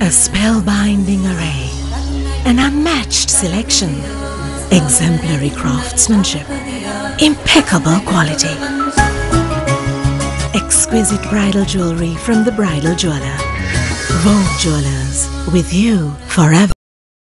A spellbinding array, an unmatched selection, exemplary craftsmanship, impeccable quality. Exquisite bridal jewelry from the Bridal Jeweler. Vogue Jewelers, with you forever.